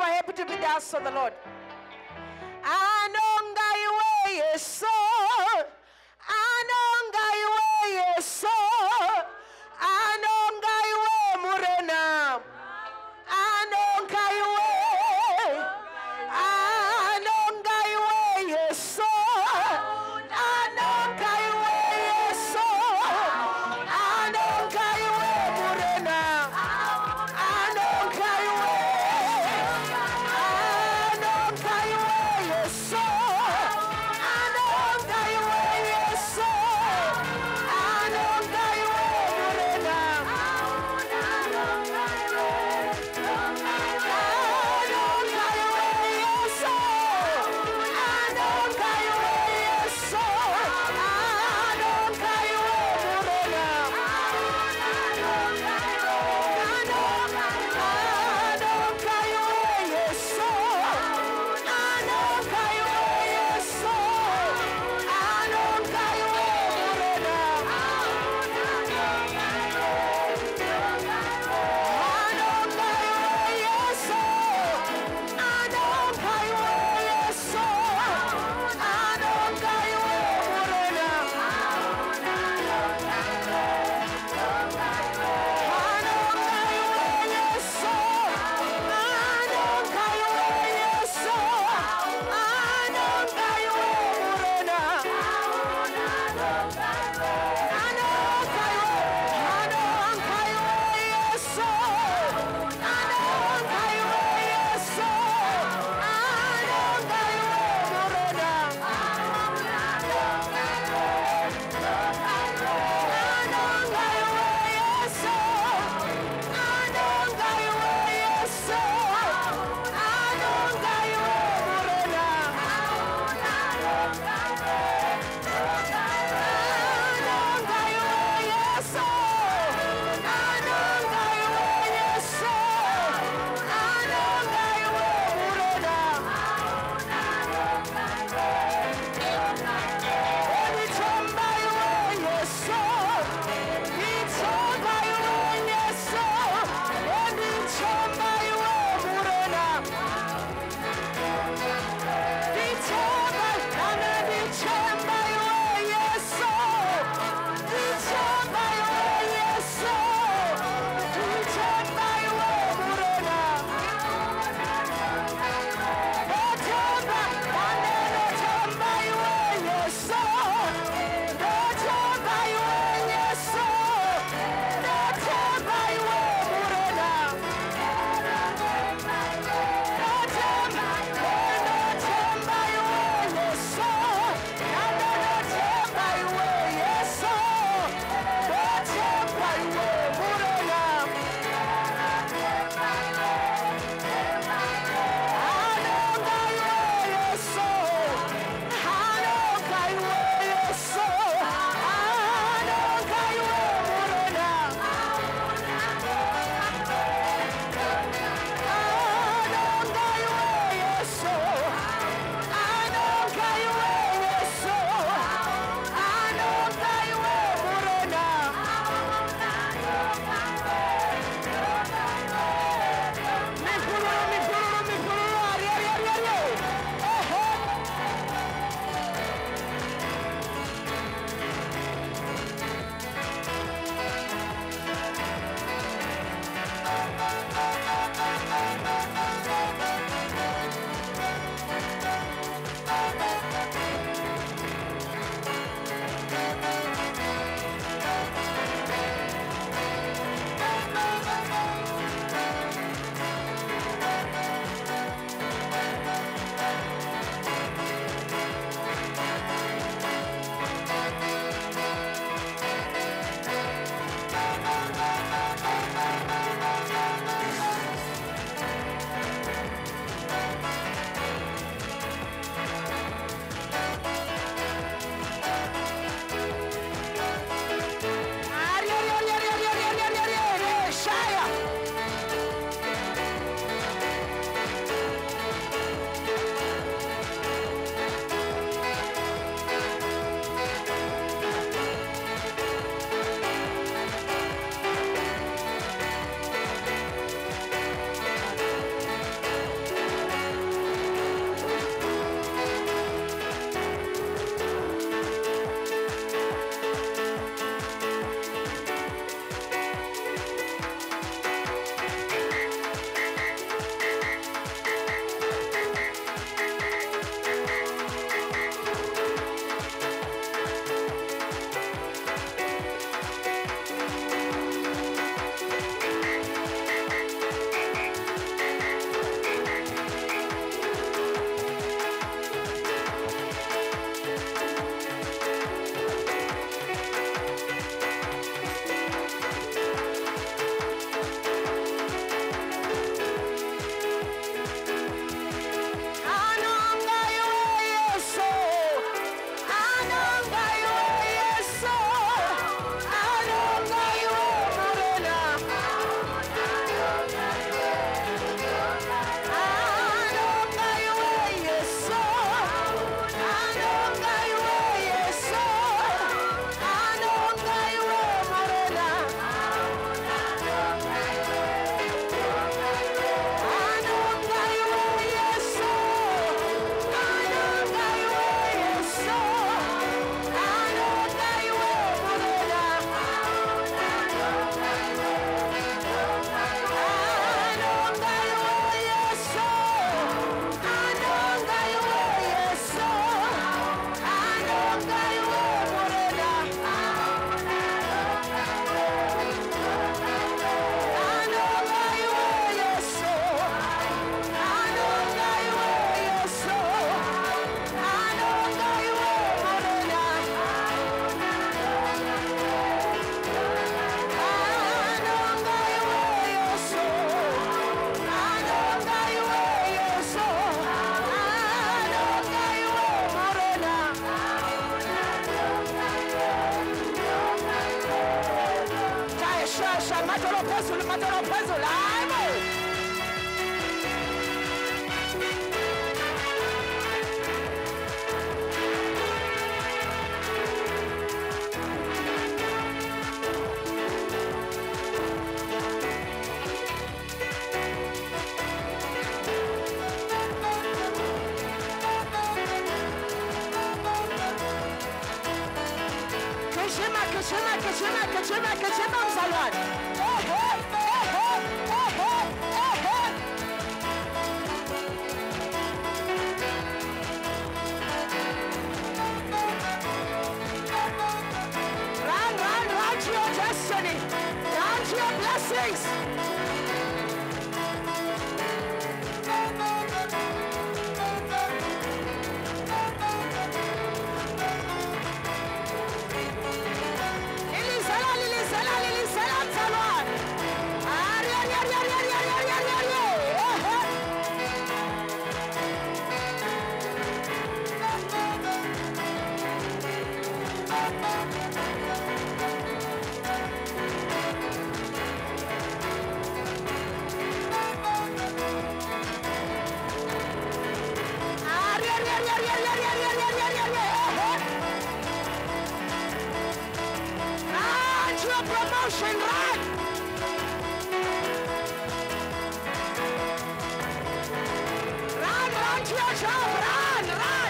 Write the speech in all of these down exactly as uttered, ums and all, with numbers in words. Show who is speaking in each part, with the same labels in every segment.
Speaker 1: are happy to be danced for the Lord? Anonga iwe Yesu, anonga iwe Yesu, anonga iwe Murena, anonga iwe, anonga iwe Yesu, anonga iwe Yesu, anonga iwe Murena, anonga iwe, anonga phezulu, madolo phezulu. Hayi bo. Kishima, kishima, kishima, kishima, kishima, mzalwane. Ehe, ehe, ehe, ehe. Run, run, run to your destiny. Run to your blessings. Lilizela, lilizela, lilizela, mzalwane. Ari, ari, ari, ari, ari, ari, ari, ari, ari. Ehe. Ari, ari, ari, ari, ari, ari, ari, ari, ari, ari, ari. Ehe. Run to your promotion, run! Run, run to your job, run, run!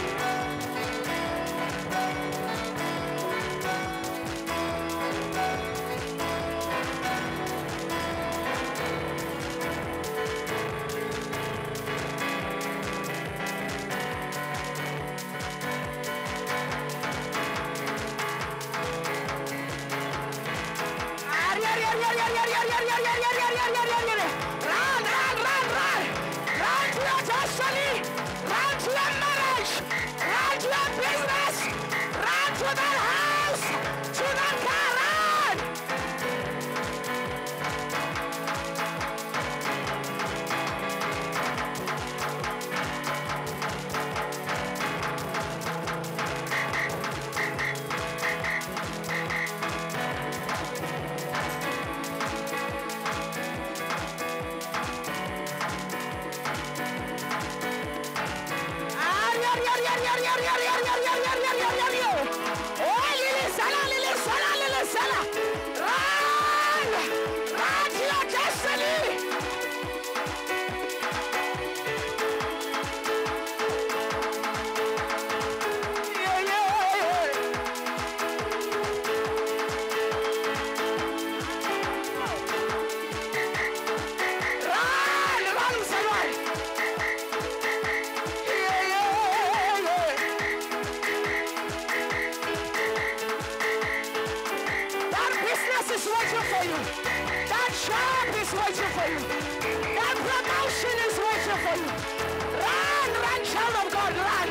Speaker 1: Ari, ari, ari, ari, ari, ari, ari, ari, ari, ari, ari, ari, ari, ari, ari. Run, run, run, run! Run to your destiny! Run to your marriage! Run to your business! Run to that house! To that car, run! Ari, ari, ari, ari, ari, ari, ari, ari, ari, ari, ari, ari, ari, ari, ari. Eh, lilizela, lilizela, lilizela. Run! Run to your destiny! Yeah, yeah, yeah. Run, run, mzalwane. Yeah, yeah, yeah. That business is waiting for you. That job is waiting for you. That promotion is waiting for you. Run, run, child of God, run.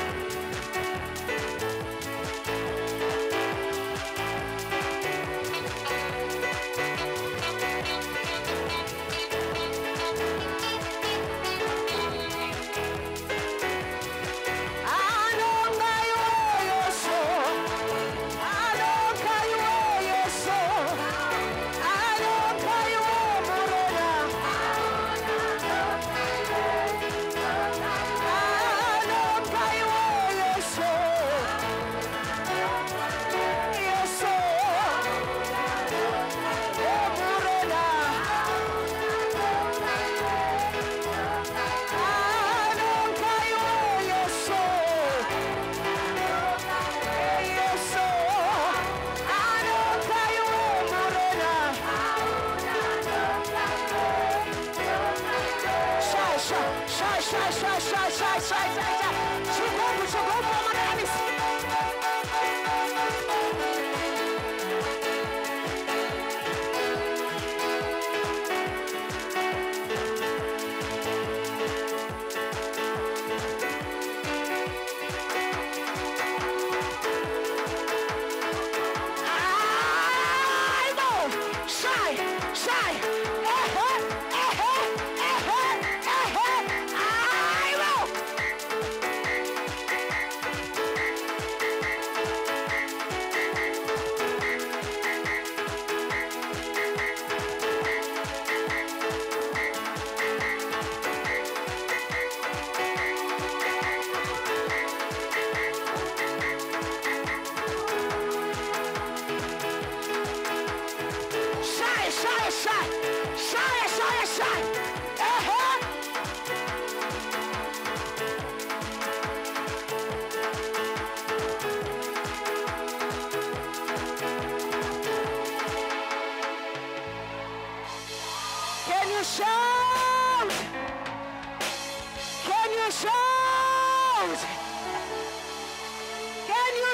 Speaker 1: Anonga yoyoso. Anonga yoyoso. Anonga yomurena. Anonga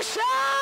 Speaker 1: shout.